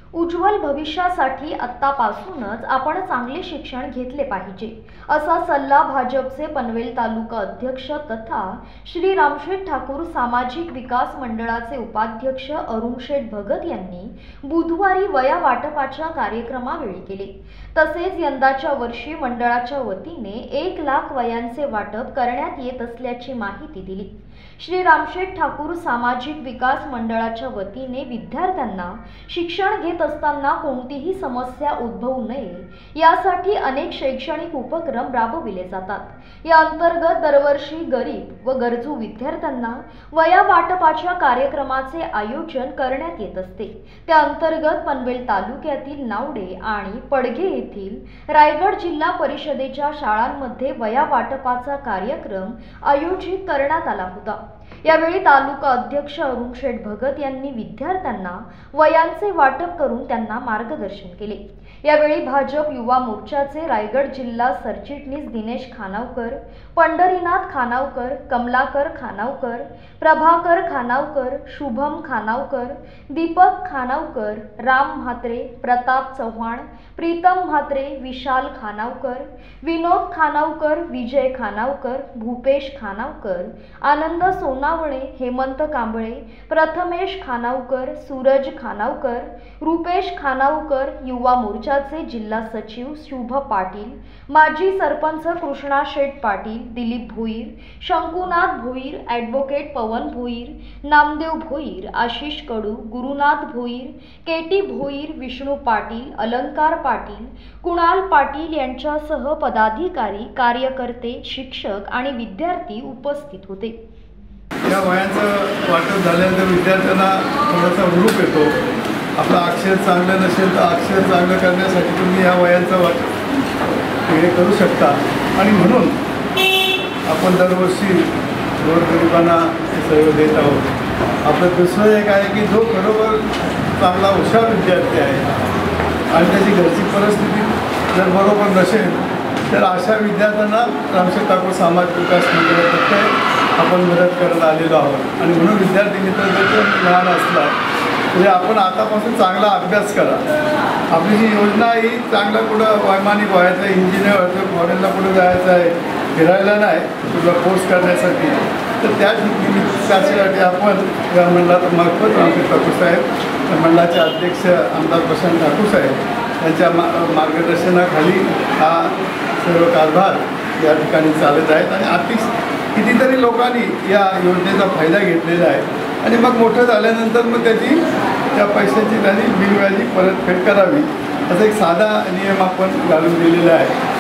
उज्ज्वल भविष्यासाठी आत्तापासूनच आपण चांगले शिक्षण घेतले पाहिजे, असा सल्ला भाजपचे पनवेल तालुका अध्यक्ष तथा श्री रामशेठ ठाकूर सामाजिक विकास मंडळाचे उपाध्यक्ष अरुणशेठ भगत यांनी बुधवारी वया वाटपाच्या कार्यक्रमावेळी केले। तसेच यंदाच्या वर्षी मंडळाच्या वतीने 1 लाख वयांचे वाटप करण्यात येत असल्याची माहिती दिली। श्री रामशेठ ठाकूर सामाजिक विकास मंडळाच्या वतीने विद्यार्थ्यांना शिक्षण घेत असताना कोणतीही समस्या उद्भवू नये यासाठी अनेक शैक्षणिक उपक्रम राबविले जातात। या अंतर्गत दरवर्षी गरीब व गरजू विद्यार्थ्यांना वया वाटपाच्या कार्यक्रमाचे आयोजन करण्यात येत असते। त्या अंतर्गत पनवेल तालुक्यातील नावडे आणि पडघे येथील रायगड जिल्हा परिषदेच्या शाळांमध्ये वया वाटपाचा कार्यक्रम आयोजित करण्यात आला होता। यावेळी तालुका अध्यक्ष अरुणशेठ भगत यांनी विद्यार्थ्यांना वयांचे वाटप करून त्यांना मार्गदर्शन केले। यावेळी भाजप युवा मोर्चाचे रायगड जिल्हा सरचिटणीस दिनेश खानावकर, पंढरीनाथ खानावकर, कमलाकर खानावकर, प्रभाकर खानावकर, शुभम खानावकर, दीपक खानावकर, राम म्हात्रे, प्रताप चव्हाण, प्रीतम म्हात्रे, विशाल खानावकर, विनोद खानावकर, विजय खानावकर, भूपेश खानावकर, आनंद सोनावणे, हेमंत कांबळे, प्रथमेश खानावकर, सूरज खानावकर, रुपेश खानावकर, युवा मोर्चाचे जिल्हा सचिव शुभ पाटील, माजी सरपंच कृष्णा शेठ पाटील, दिलीप भोईर, शंकुनाथ भोईर, ॲडव्होकेट पवन भोईर, नामदेव भोईर, आशिष कडू, गुरुनाथ भोईर, केटी भोईर, विष्णू पाटील, अलंकार पाटील, कुणाल पाटील यांच्यासह पदाधिकारी, कार्यकर्ते, शिक्षक आणि विद्यार्थी उपस्थित होते। या वयांचं वाटप झाल्यानंतर विद्यार्थ्यांना थोडासा हुरूप येतो। आपलं अक्षर चांगलं नसेल तर अक्षर चांगलं करण्यासाठी तुम्ही या वयांचं वाटप हे करू शकता आणि म्हणून आपण दरवर्षी गोरगरिबांना हे सर्व देत आहोत। आपलं दुसरं एक आहे की जो खरोखर चांगला हुशार विद्यार्थी आहे आणि त्याची घरची परिस्थिती जर बरोबर नसेल तर अशा विद्यार्थ्यांना रामशेठ ठाकूर सामाजिक विकास मंडळातर्फे आपण मदत करायला आलेलो आहोत। आणि म्हणून विद्यार्थी मित्र जर लहान असला म्हणजे आपण आतापासून चांगला अभ्यास करा। आपली जी योजना ही चांगलं कुठं वैमानिक व्हायचं आहे, इंजिनियर व्हायचं, फॉरेनला कुठं जायचं आहे, फिरायला नाही तुझा कोर्स करण्यासाठी, तर त्यासाठी आपण या मंडळामार्फत रामशेठ ठाकूर साहेब मंडळाचे अध्यक्ष आमदार प्रशांत ठाकूर साहेब यांच्या मार्गदर्शनाखाली हा सर्व कारभार या ठिकाणी चालत आहेत आणि आर्थिक कितीतरी लोकांनी या योजनेचा फायदा घेतलेला आहे आणि मग मोठं झाल्यानंतर मग त्या पैशाची त्यांनी बिनव्याजी परतफेड करावी असा एक साधा नियम आपण घालून दिलेला आहे।